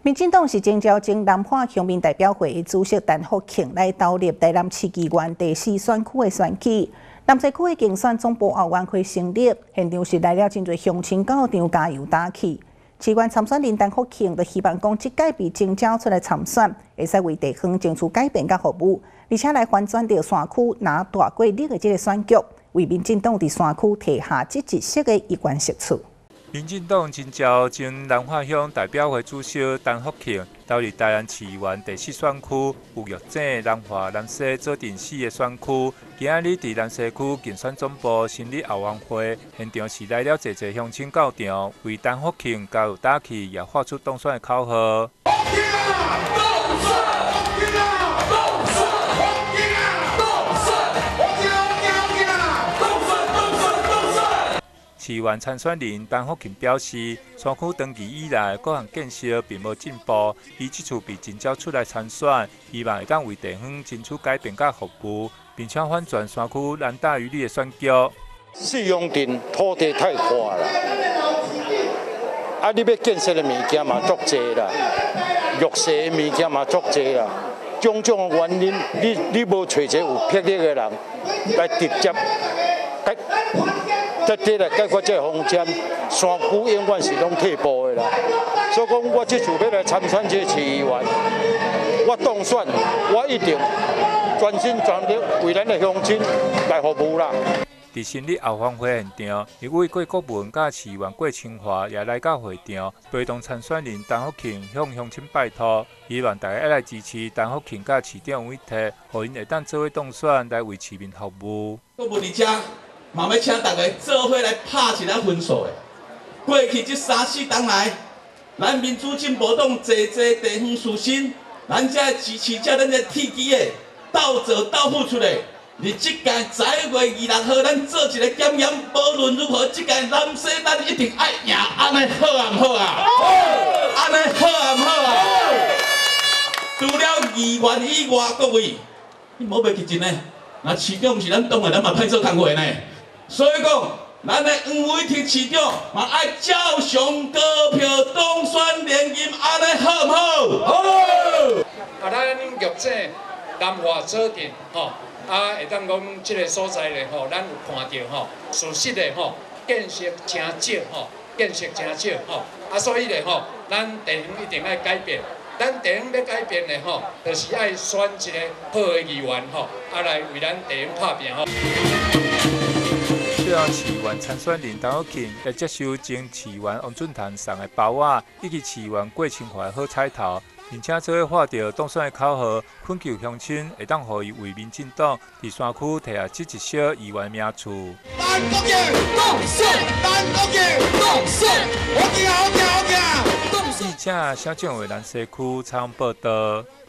民进党是征召经南化乡民代表会主席陈福庆来投入台南市议员第4选区的选举。南西区的竞选总部后院会成立，现场是来了真侪乡亲到场加油打气。市员参选人陈福庆就希望讲，即届被征召出来参选，会使为地方争取改变甲服务，而且来翻转到选区拿大过日的这个选举，为民进党伫选区提下积极式的议员席次。 民进党征召前南化乡代表会主席陈福庆投入台南市议员第4选区有玉井、南华、南西做阵4个选区。今仔日伫南西区竞选总部成立后援会，现场是来了侪乡亲到场，为陈福庆加油打气，也发出当选的口号。 市员参选人陈福庆表示，选区登记以来，各项建设并无进步，伊这次被征召出来参选，希望会当为地方争取改变甲服务，并且反转选区蓝大于绿的选举。 使用地土地太宽啦，啊，你要建设的物件嘛足济啦，弱势的物件嘛足济啦，种种的原因，你无找一个有魄力的人来直接来解决这个风险，山区永远是拢退步的啦。所以讲，我这次要来参选这市议员，我当选，我一定全心全力为咱的乡亲来服务啦。 伫成立后援会现场，立委郭国文甲市议员郭清华也来到会场，陪同参选人陈福庆向乡亲拜托，希望大家来支持陈福庆甲市长委托，互因会当做伙当选来为市民服务。 国文伫遮。 嘛要请大家做伙来拍一个分数的。过去这3、4年来，咱民主进步党济地方士绅，咱这支持者，咱这铁基的，斗做斗付出的。而即届11月26号，咱做一个检验，无论如何，即届南西咱一定爱赢，安尼好啊唔好啊？安尼好啊唔好啊？除了议员以外，各位，你莫袂去真呢？那市长是咱党的，咱嘛歹做工课呢。 所以讲，咱的黄伟霆市长嘛爱照常高票当选连任，安尼好唔好？好。 啊，咱玉井、南华做阵吼，啊，会当讲即个所在咧吼，咱有看到吼，事实咧吼，建设真少吼，建设真少吼，啊，所以咧吼，咱地方一定要改变。 咱地方要改变咧吼，就是爱选一个好的议员吼，啊来为咱地方拍拼吼。 最后，市员参选人陈福庆会接受前市员王俊潭送的包仔，以及市员郭清华好彩头，并且做伙发着当选的口号，恳求乡亲会当予伊为民进党伫选区摕下积极小议员名次。 陈福庆当选，陈福庆当选，好惊好惊好惊！记者肖建伟南西区采访报道。